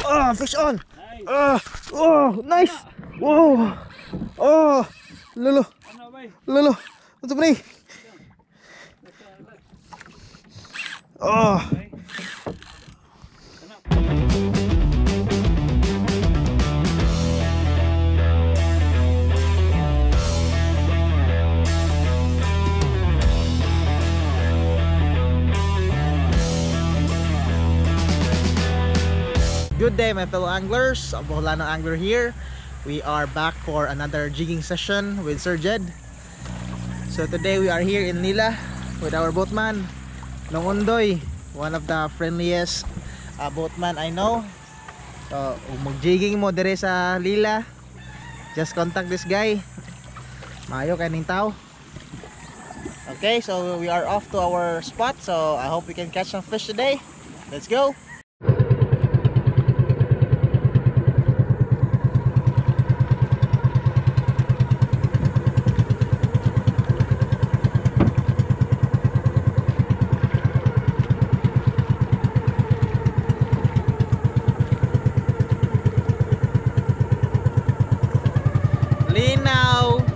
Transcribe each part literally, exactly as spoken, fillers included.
Oh, fish on. Ah, oh, nice. Wow. Oh, lolo. Lolo. Ano ba ni? Oh. Good day my fellow anglers, Boholano Angler here. We are back for another jigging session with Sir Jed. So today we are here in Lila with our boatman Nongondoy, one of the friendliest uh, boatman I know. So mag-jigging mo dire sa Lila, just contact this guy. Maayo kaning tao. Okay, so we are off to our spot, so I hope we can catch some fish today. Let's go. Linaw.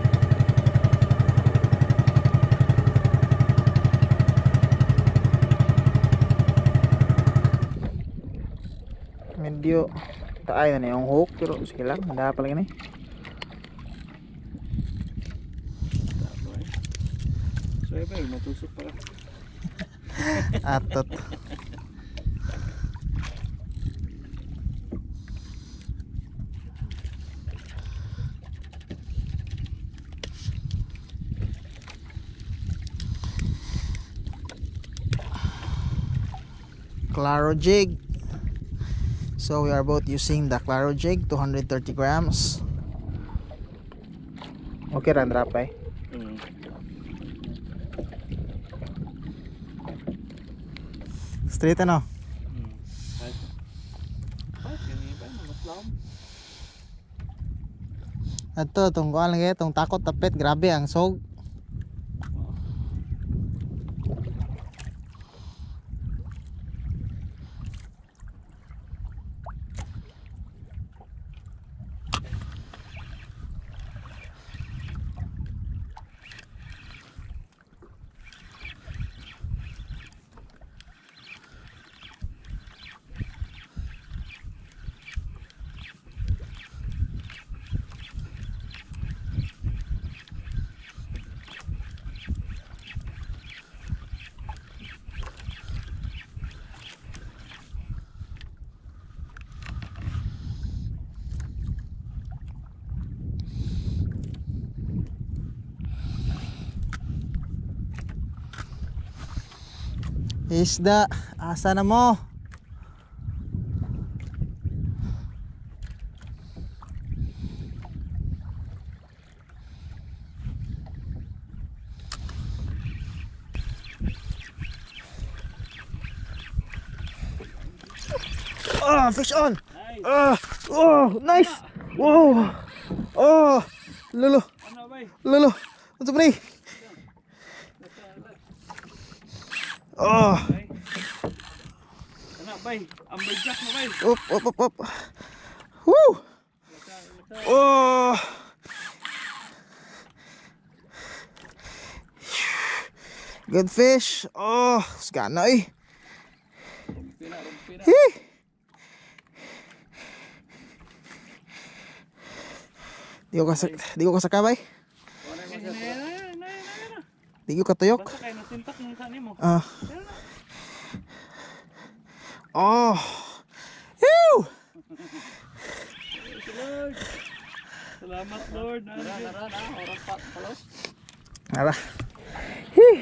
Medyo taay na yung hook pero sige lang, handa pa lang ni. So ay ba matusok pala. Atot. Claro jig. So we are both using the Claro jig, two hundred thirty grams. Okay ran drop eh. Mm. Straight ano? Mm. Ay. Ay, kani ba maslam. Ato tong kuan lang tong takot tapet, grabe ang sog. Isda, asa na mo? Oh, fish on. Nice. Ah, oh, nice. Wow. Oh, lolo. Ano bay? Lolo. Ano ba ni? Oh. Ano bay? Ambay jack mo bay. Up, up, up, up. Woo. Oh. Good fish. Oh, skana eh. Pina, pina. Hee. Di ko kasak, di ko kasakabay. Di ko katuyok. Basta kay nasintak ng kanimo. Ah. Oh. Ew. Lord. Salamat Lord. Tara, tara na, oras pa palos. Ara. Hee.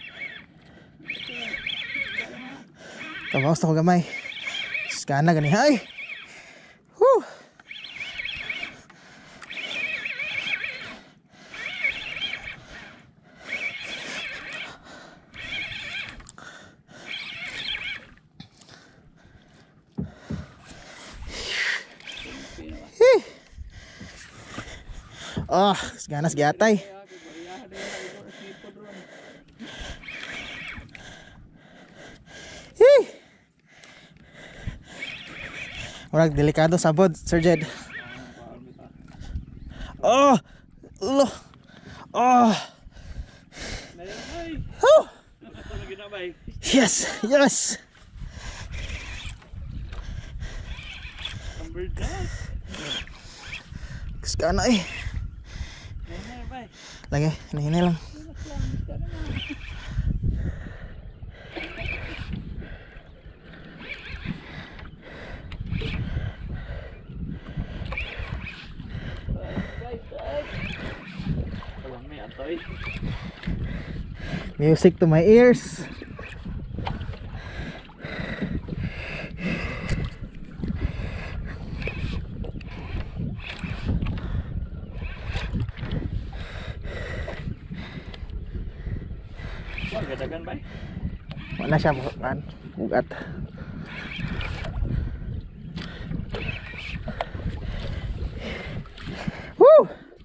Kabawas na ko gamay. Skana gani hay. Woo. Oh, ganas giatay. Hee. Murag delikado sabod, Sir Jed. Oh! Lo! Oh! Oh! Yes! Yes! Gusto na eh. Lagi, hini lang. Music to my ears. Gadagan bay. Wala siya bukan, bugat. Woo!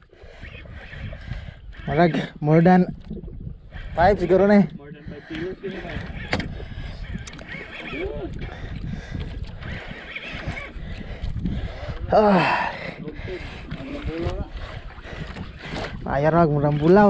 Marag, more than five siguro na eh. More than five kilos kini bay. Ah. Ayar rag murang bulaw.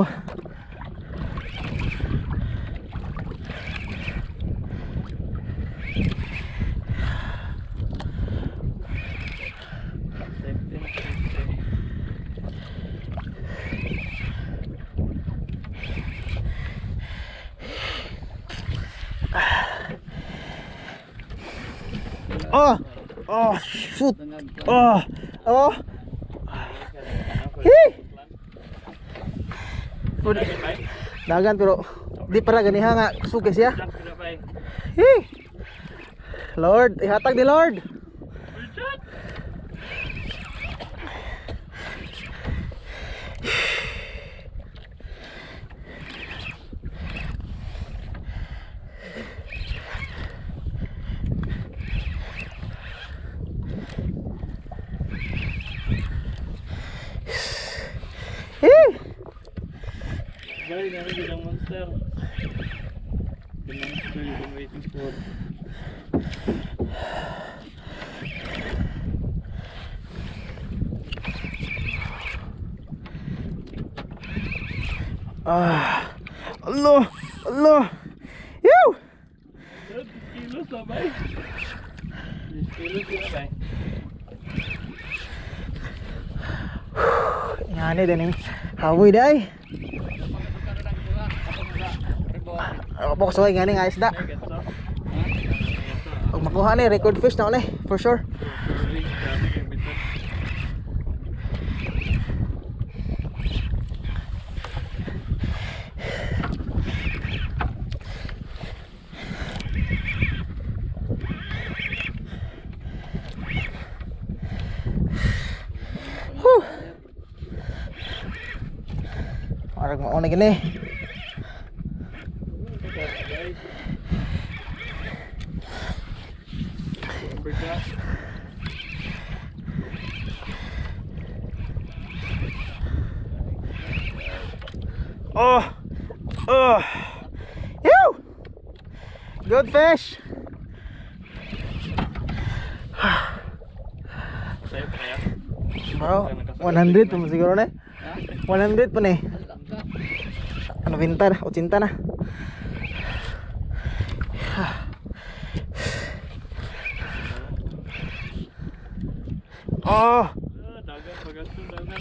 Oh, oh, shoot, oh, oh, hi, dagan pero di para ganiha nga suges ya. Hi, Lord, ihatag ni Lord. Guys, narinig yung monster. The monster you've been waiting for. Ah, Allah, Allah, yow. Kilos na bay. Kilos na bay. Ngani din yung hawoy day. Ako po kasuhay ngani nga isda. Pag makuha ni record fish na ulit, for sure. Whew. Parang mauna gini. Oh, oh, ew, good fish. Bro, one hundred pa siguro na. one hundred pa na eh. Ano binta na? Ochinta na. Oh, Dagan, bagasong dagan.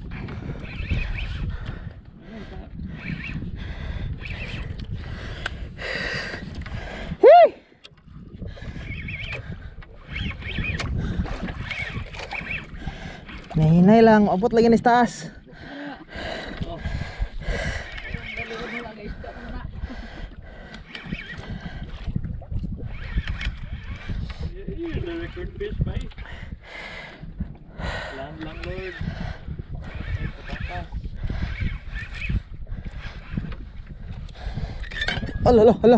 hey. Nahinay lang, abot lagi ni taas. The record fish bay. Land lang Lord. Alo, alo, alo.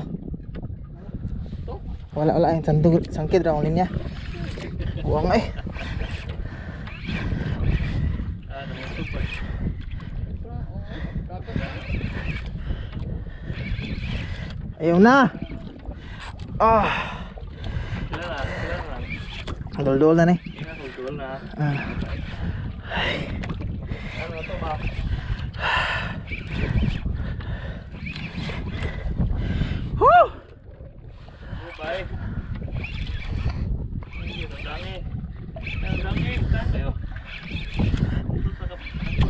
Wala, wala, yung sandug, sangkid raw ang linya. Buwang eh. Ah, naman Ayaw na. Ah. Sila lang, sila lang. Dol-dol na ni. Ina, kultural na. Ah. Ano to ba? Woo! Bye. Ang dami. Ang dami. Saan kayo? Dito sa kap...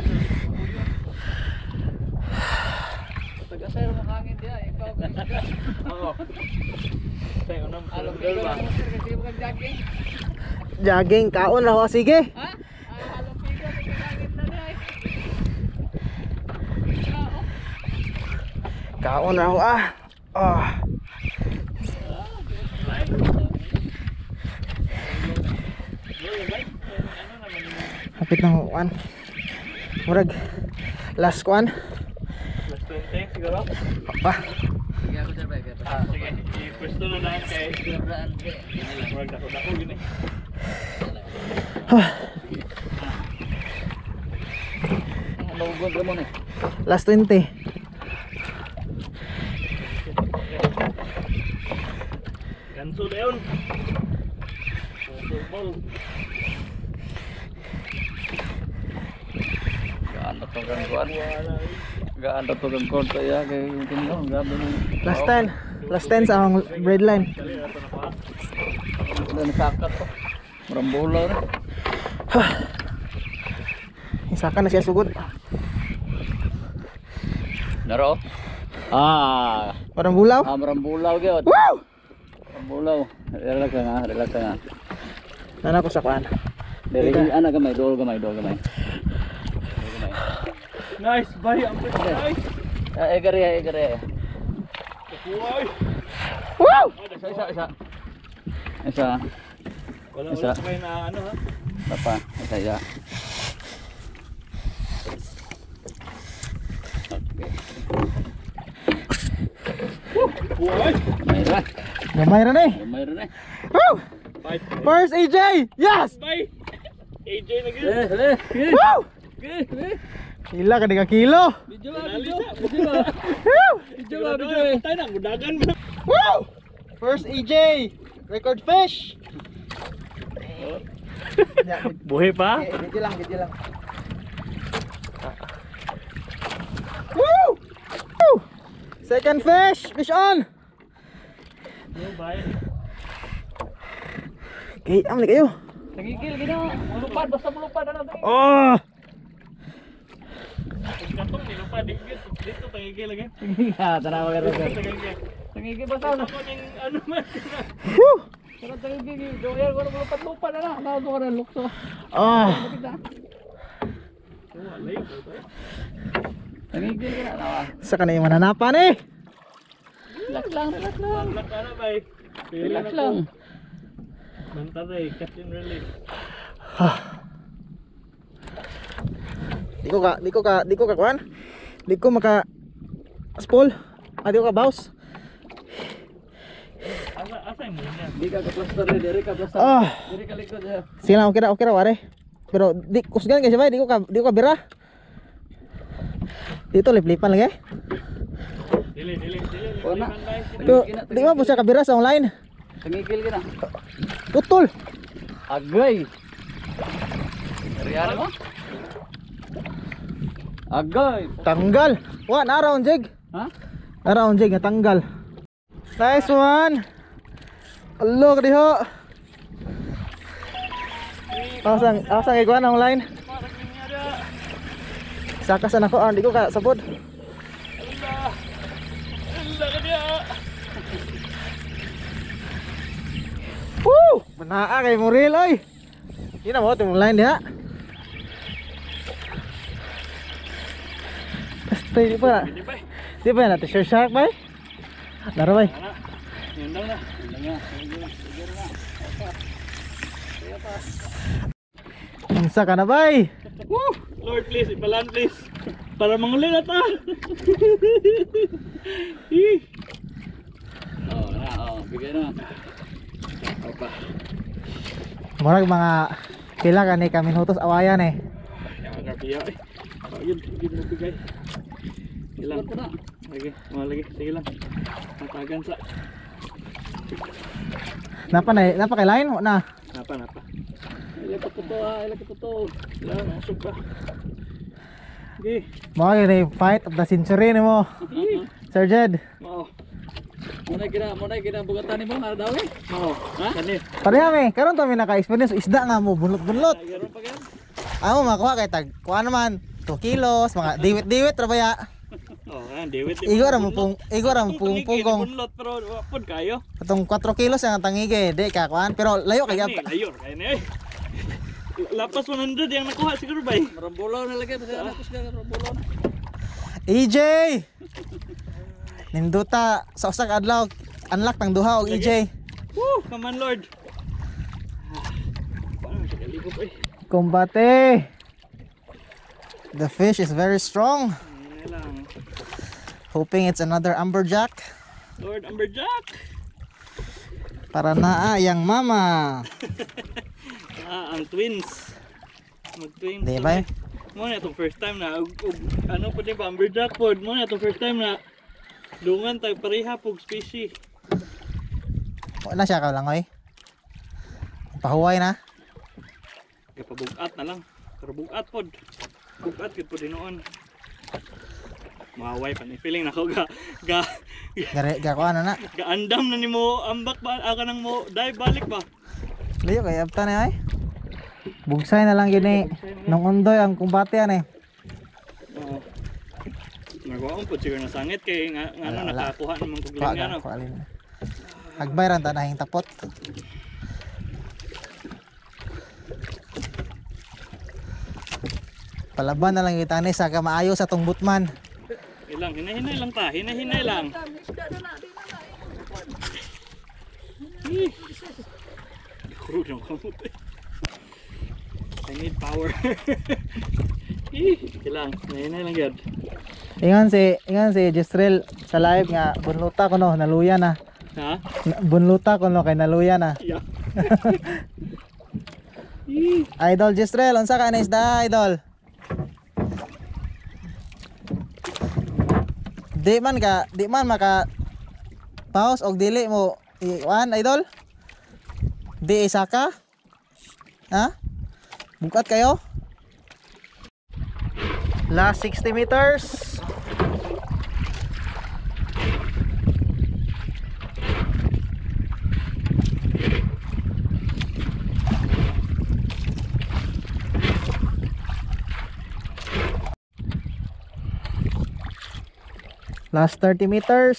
Taga-sir makangin dia, ikaw. Oo. Tayo na. Alam Kultural ko ba? lang sir kasi mo jogging. Jogging kaon ra ho sige. Ha? Ah, alam ko ka makangin na dai. Ah, Kaon ra ho ah. Ah. Hapit na ho kuan. Murag last kuan. Last twenty siguro? Pa. sige ako sir, bye. Ah, sige. I-pwesto na lang kay... Sobraan ko. Murag dako-dako gini. Ano ugod mo ni? Last twenty. Ganso na yun. Football. Gaan to kan kuan. Gaan to kan kuan to ya kay tinlo, grabe ni. Last ten. Last ten sa akong breadline. Dali, ato na pa. Dan sakat to. Marambola ra. Isa ka na siya sugod. Naro. Ah, Parang bulaw. ah marambulaw gyud. Woo! Marambulaw. Relax ka nga, relax ka nga. Nana ko sa kuan. Dili ana gamay, dol gamay, dol gamay. Nice, bye. Ang nice. Ah, egari, egari. Kuhay. Woo! Isa, isa, isa. Isa. Wala, Isa. wala pa kayo na ano ha? Apa? Isa, isa. Kuhay. Mayra. Gamay ra ni. Mayra na. Woo! Fight. First A J. Yes! Bye. A J na gid. Eh, eh, eh. Woo! Eh, eh. Hila ka di ka kilo. Video ba, Dali video? sa. Video ba? Woo! Video ba, video eh. Tayo na, gudagan ba? Woo! First A J. Record fish. Ya, Buhay pa? eh, video lang, video lang. Woo! Woo! Second fish. Fish on. Oh, bye. Okay, amli kayo. Tagigil, gino. Mulupad, basta mulupad. Ano, tagigil. Oh! Katong nilupa dito. Dito tagigil lagi. Ah, tanawa ka rin. Tagigil. Tagigil, basta. Ako ning ano man. Woo! Pero tagigil, doyan ko na mulupad-lupad. Ano, ano ko na lukso. Oh! Kita. Wala yun. Tagigil ka na, nawa. Sa kanay mananapan eh. Relax lang, relax lang. Lang ka na, bye. Relax lang. Mantaray, catch and release. Di ko ka, di ko ka, di ko ka kuan. Di ko maka spool. Ah, di ko ka bounce. Asa, asa yung muna? Di ka ka-plaster eh, diri ka plaster. Ah. Diri ka likod eh. Sige lang, okay ra, okay ra ware. Pero di kusgan kasi ba, di ko ka, di ko ka bira. Dito lip-lipan lagi. Dili, dili, dili. Wala. Lipan, bye. Pero di ba po siya kabira sa online? Tagigil ka na. Putol. Agay. Riyari mo? Agay. Tanggal. One around jig. Ha? Around jig nga tanggal. Nice one. Hello kadiho. Asang asang iguan online. Parang ganyan ada. Sakasan ako, ah, di ko ka sabod. Allah. Allah ka dia. Woo! Manaa kay Muril oy. Ina mo tong line diha. Basta di pa. Hindi ba? Di ba na t-shirt shark bay? Laro bay. Ana. Yun lang na. Yun lang yan. Sige na. Sige na. Opa. Sige pa. Unsa ka na bay? Woo! Lord please, ipalan please. Para manguli na ta. Ih. Oh, na. Oh, bigay na. Opa. Murag mga pila ka ni ka minutos awayan eh. Yang kapiya eh. Oh, yun, yun mo bigay. Ilang. Ikot ko na. Lagi, mga lagi, sige lang. Matagan sa. Napa na napa kay line mo na. Napa, napa. Ilag ko to ah, ilag ko to. Wala, nasog ka. Okay. Mga yun eh, fight of the century ni mo. Sir Jed. Oo. Muna kina, muna kina bugatan nimo na daw eh. Oo. Ha? Kani. Pareha me, karon to mi naka-experience isda nga mo bunlot-bunlot. Ay, gano'n pa yan. Amo makuha kay tag kuha naman two kilos, mga diwit-diwit ra ba ya? Oo, oh, David. Igo ra mo pung igo ra mo pung pungong. Bunlot pero wapod kayo. Katong four kilos ang tangige, di ka kuan pero layo kay Kani, layor kaya na eh. Lapas one hundred yung nakuha siguro ba eh. Marambulaw na lagi basta anak ko sila marambulaw na. E J. Ninduta sa usa ka adlaw unlock tang duha og E J. Woo, come on Lord. Paano siya kalikop eh. Kumbate. The fish is very strong. Yan lang. Hoping it's another amberjack Lord Amberjack. para naa yang mama. Ah, ang twins. Mag-twins. Di ba? Mo na itong first time na ug, ug, ano po din ba Amberjack pod. Mo na itong first time na dungan tayo pareha pug species. Wala siya ka lang oy. Pahuway na. Kapabugat na lang. Pero bugat pod. Bugat gid pod noon. Maway pa ni feeling nako ga ga Gare ga kuan na. gaandam na nimo ambak ba aka nang mo dive balik ba. Layo kay apta ni ay. Bugsay na lang gini. Nung undoy ang kumbate ani. Oo. Nagawa po siguro na sangit kay nga nga ano Wala, wala. nakakuha naman kog Kuha linya ka, no. kuha alin. Hagbay ran ta nahing tapot. Palaban na lang kita ni sa kamaayo sa tong butman. Ilang hinahinay lang ta, hinahinay lang. Ih. Kurog ng kamot eh. I need power. Ih, ilang, hinahinay lang yun. Ingon si ingon si Jestrel sa live nga bunluta ko no naluya na. Ha? Na- Bunluta ko no kay naluya na. Yeah. Ih. Idol Jestrel, unsa ka na isda idol? Di man ka, di man maka pause og dili mo iwan idol? Di isa ka? Ha? Bukat kayo? Last sixty meters. Last thirty meters.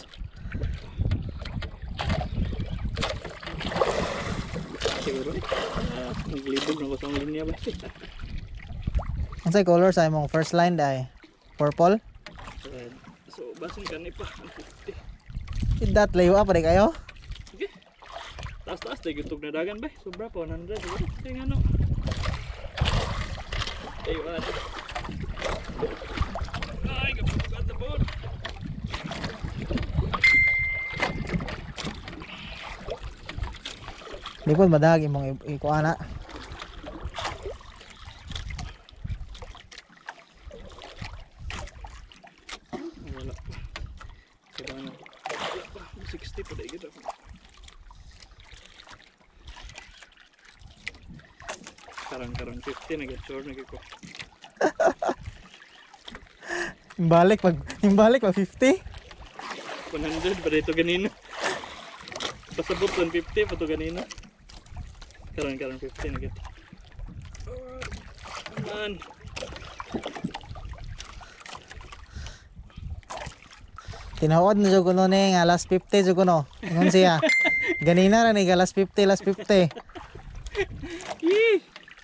Siguro. Ah, naglibog na ko sa linya ba? Unsay color sa imong first line day? Purple? Red. So, basin kani pa. Ang fifty. Idat layo pa di kayo? Sige. Taas-taas tayo gitog na dagan ba? Sobra pa, one hundred. Siguro. Sige ano. Ay, wala. Ay, kapabugat na po. Di po madag imong i- ikuha na. Wala pa. Kailangan. Wala pa. sixty pa dahil kita. Karang-karang fifty na get sure na ko. Imbalik pag imbalik pag fifty. one hundred pa dito ganino. Pasabot one fifty pa to ganino. Karang-karang fifty na get. Man. Tinuod na jud kuno ni nga last fifty jud kuno. Ingon siya. Ganina ra ni nga last fifty, last fifty. Yee!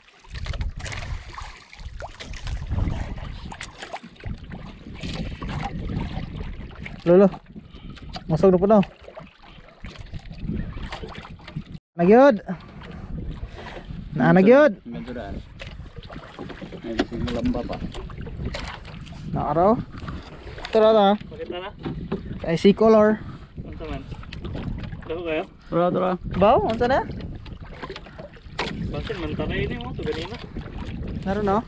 Lolo. Musog na puno. Nagyod. Na nagyod. Medyo daan. Medyo simulamba pa. Naaraw. Tara ta. Makita na? Ay si color. Ano man? Dako kayo? Tura, tura. Baw, unsa na? Basin man tanay ini mo to ganina. Naron no.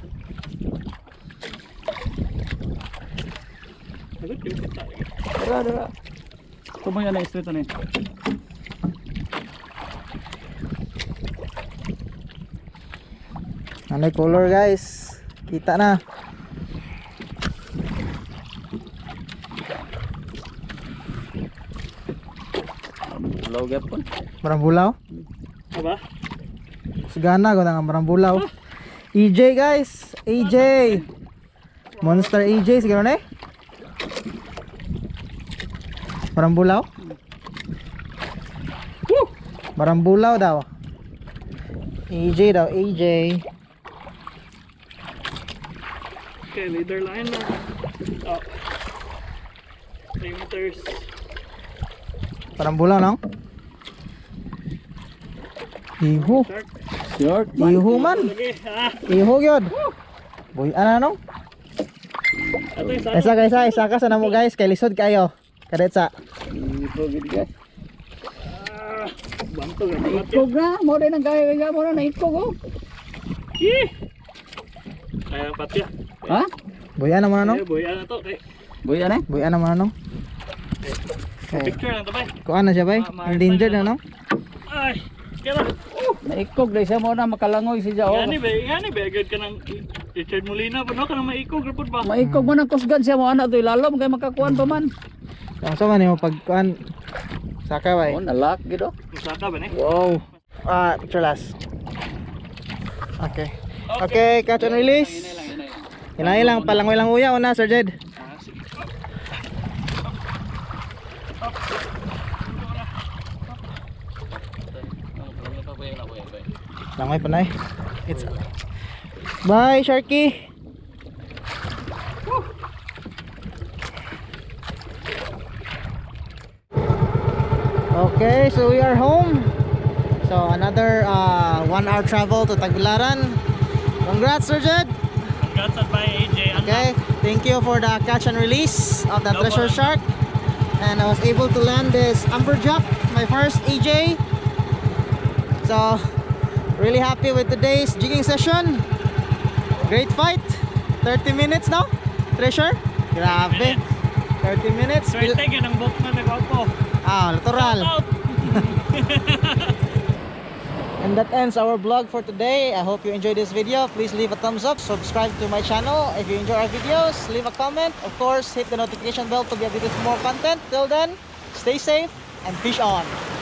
Agad yung kita. Tura, tura. Ito mo yan na street ano eh. Ano yung color guys? Kita na. Bulaw gapon. Marambulaw. Aba? Sigana ko na nga marambulaw. E J guys. E J. Monster E J. Siguro na eh. Marambulaw. Woo! Marambulaw daw. E J daw. E J. Okay, leader line na. Oh. three meters. Marambulaw no? Iho. Shark. Short. Iho man. Lagi. Ah! Iho gyud. Boy ana no? Ato yung Isa kaysa isa ka sa namo guys kay lisod kayo. Kadetsa. Ito gid guys. Ah! Bantog ang mga Ikog na, mo din ang gaya gaya mo na naikog oh. Ih! Kaya patya. Ha? Boy ana mo no? Ay, boy, ano to? Kay, Boy ano? Boy ana mo no? Okay. picture lang to ba? Kuan na siya bay? Ma- ma- Endangered na no? Ay! Kaya na! Naikog dahil siya mo na makalangoy siya oh. Gani ba? Gani ba? Agad ka ng Richard Molina pa no? Ka nang maikog rapod ba? Maikog mo ng kusgan siya mo anak to ilalom kay makakuan pa man. Ang sama nimo pag kuan saka bay. Oh, nalak gid oh. Masaka ba ni? Wow. Ah, picture last. Okay. Okay, catch and release. Hinay lang, palangoy lang uya una, Sir Jed. Ah, sige. Langoy pa na eh. It's bye, Sharky. Okay, so we are home. So another uh, one hour travel to Tagbilaran. Congrats, Sir Jed. Congrats at by A J. Okay, thank you for the catch and release of the No treasure problem. shark. And I was able to land this amberjack, my first A J. So, really happy with today's jigging session. Great fight. thirty minutes now, treasure. Grabe. thirty minutes. Swerte ka ng boat na nag-auto. Ah, natural. Out! And that ends our vlog for today. I hope you enjoyed this video. Please leave a thumbs up, subscribe to my channel. If you enjoy our videos, leave a comment. Of course, hit the notification bell to be updated for more content. Till then, stay safe and fish on.